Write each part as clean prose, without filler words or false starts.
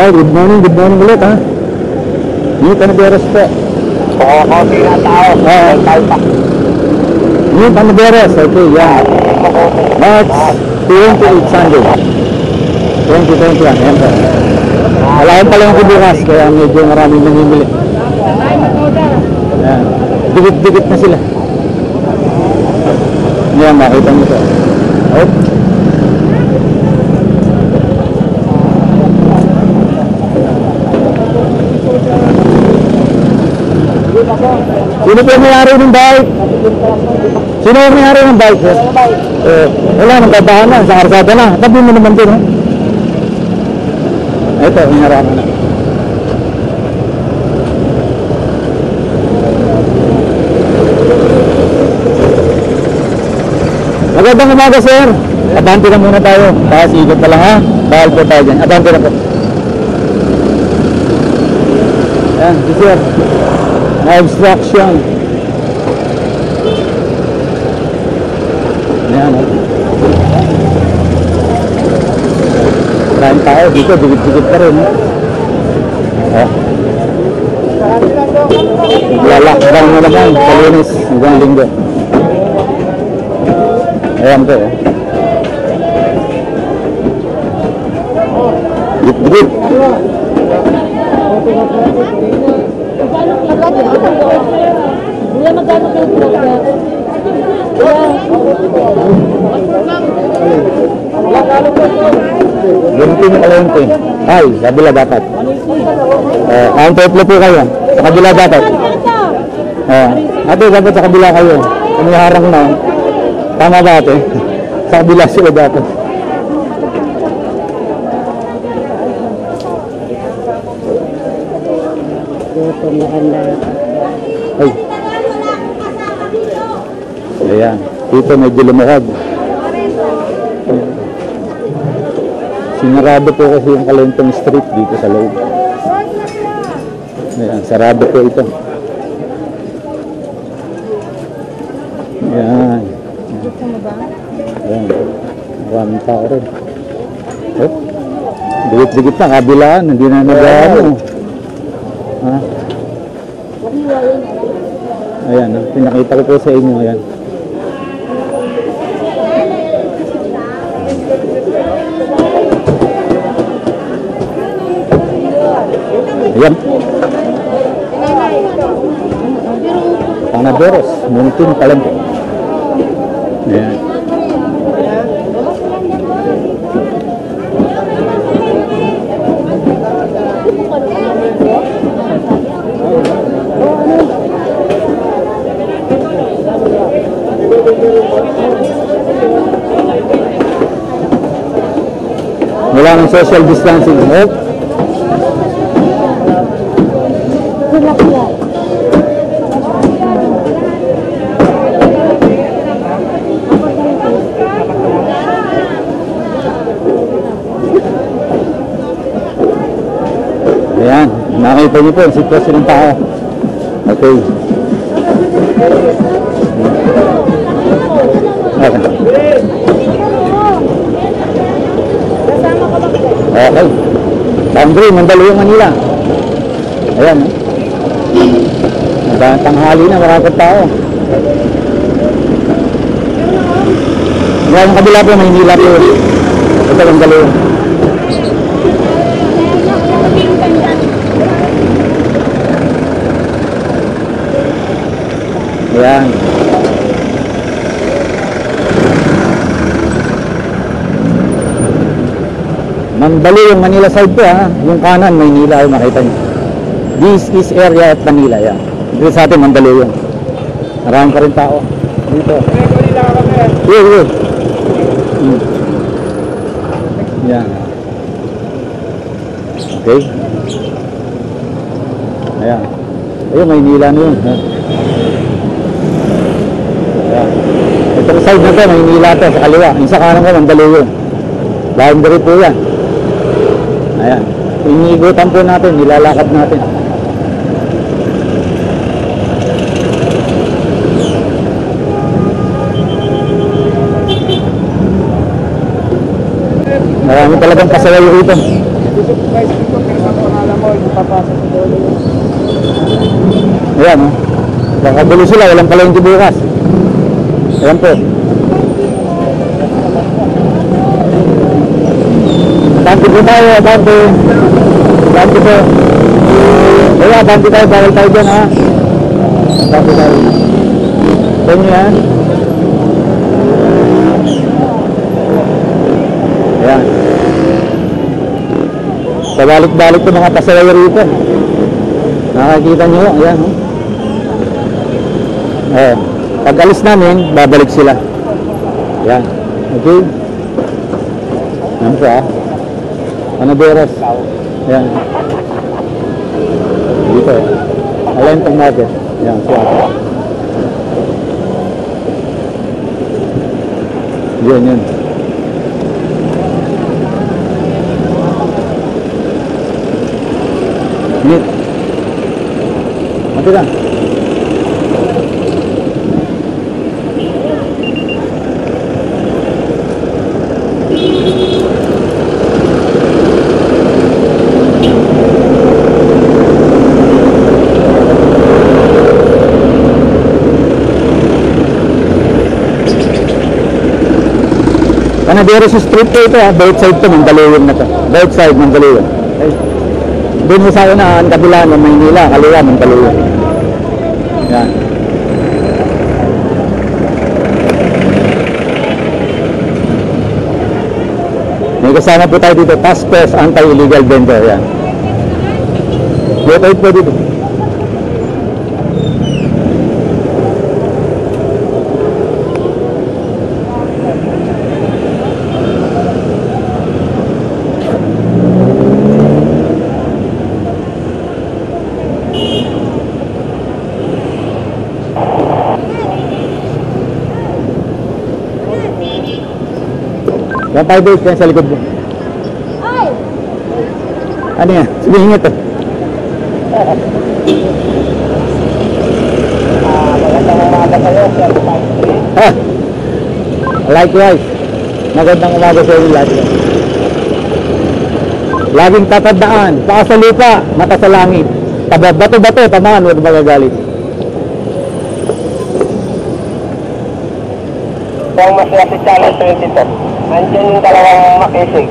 Ay, good morning ulit ha. New Panaderos po. Oo, konti na tao. Tayo pa. New Panaderos, okay, yan. March 28 Sunday. 2021, yan po. Alayan pala yung bukas, kaya medyo maraming namimili. Yan. Dikit-dikit na sila. Yan, makita nyo po. Oh. Sino po may-ari ng bike? Sino yung may-ari ng bike? Wala, nagkatahan na, sa karsada na. Tabi mo naman din, ha? Ito, hinarapan na. Magandang umaga, sir. Abante na muna tayo. Tapos ikot pa lang, ha? Bahal po tayo dyan. Abante na po. Ayan, sir. Obstruction. Ayan, ha? Maraming tao dito, dikit-dikit pa rin, ha? Oh. Lockdown na naman sa Lunes hanggang Linggo. Ayan po, oh. Dikit-dikit. Gunting kalente. Ay, kabila dapat. Counterflow po kayo. Sa kabila dapat. Ate, dapat sa kabila kayo. Umiharang na. Tama ba ate? Sa kabila sila dapat. Ay. Ayan. Dito medyo lumukad. Sinarado po kasi yung Kalentong Street dito sa loob. Ayan, sarado po ito. Ayan. Ayan. Maraming tao rin. Oh. Dikit-dikit na, kabilaan. Hindi na nag-ano. Ha? Ayan, pinakita ko po sa inyo. Ayan. Ayan. Panaderos, Muntin Palengke. Ayan. Wala ng social distancing. Oh. Ayan, nakita niyo po ang sitwasyon ng tao. Okay. Okay. Boundary, Mandaluyong, Manila. Ayan. Tanghali na, maraming tao. Ngayon kabila po, Maynila po. Ito, Mandaluyong. Ayan. Mandaluyong, Manila side po, ha. Yung kanan, Maynila, ay makita niyo. This is area at Manila, yan. Dito sa atin, Mandaluyong. Maraming pa rin tao. Dito. Here. Yan. Okay. Ayan. Ayun, Maynila na yun, ha. Ayan. Ito side na to, Maynila to, sa kaliwa. Yung sa kanan ko, Mandaluyong. Boundary po yan. Ayan. Iniigutan po natin, nilalakad natin. Marami talagang pasaway rito. Supervise dito, pero ang pangalan mo, ipapasa sa dulo. Ayan, oh. Nakagulo sila, walang palengke bukas. Ayan po. Abante po tayo, abante. Abante po. Kaya, abante tayo, bawal tayo dyan, ha? Abante tayo. Ito nyo yan. Ayan. Sa balik-balik po mga pasaway rito. Nakakita nyo, ayan, oh. Pag alis namin, babalik sila. Ayan. Okay. Ayan po, ha. Panaderos. Ayan. Dito. Alain pag natin. Ayan, siya. Yun, yun. Init. Mati lang. Panaderos Street po ito, ha. Both side to, Mandaluyong na to. Both side, Mandaluyong. Okay. Doon mo sa una, ang kabila ng Maynila, kaliwa, Mandaluyong. Yan. May kasama po tayo dito, Task Force Anti-Illegal Vendor. Yan. Both po dito. Yan 5 days yan sa likod mo. Ano yan? Sabihin nyo to. Magandang umaga kayo, Sir. Likewise. Magandang umaga sa inyo lahat. Laging tatandaan, paa sa lupa, mata sa langit. Bato-bato, tamaan, huwag magagalit. Kung masaya si Channel 22, nandiyan yung dalawang makisig.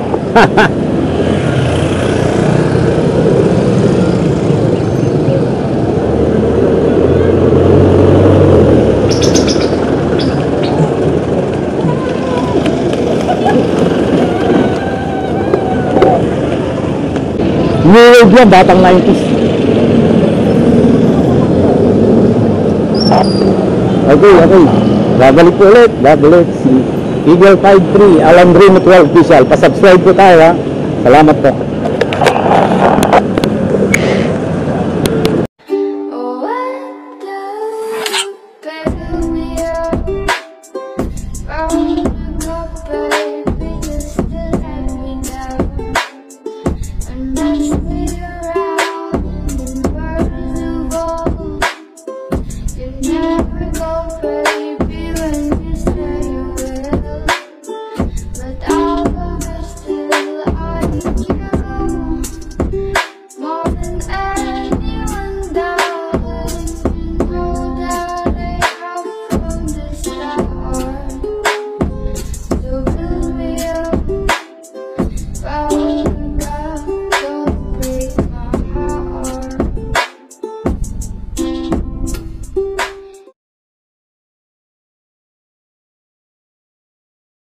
New wave yan, batang 90s. Okay. Babalik po ulit. Si Eagle 53, Alan Rino 12 official. Pasubscribe po tayo, ha. Salamat po. Never go